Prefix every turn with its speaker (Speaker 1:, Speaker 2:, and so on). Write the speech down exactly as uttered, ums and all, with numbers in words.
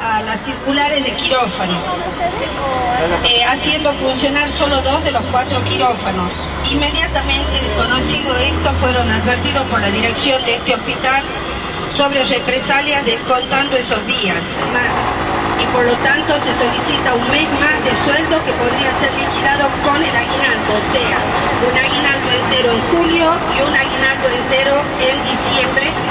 Speaker 1: a las circulares de quirófano, eh, haciendo funcionar solo dos de los cuatro quirófanos. Inmediatamente conocido esto, fueron advertidos por la dirección de este hospital sobre represalias descontando esos días y por lo tanto se solicita un mes más de sueldo que podría ser liquidado con el aguinaldo, o sea, un aguinaldo entero en julio y un aguinaldo entero en diciembre,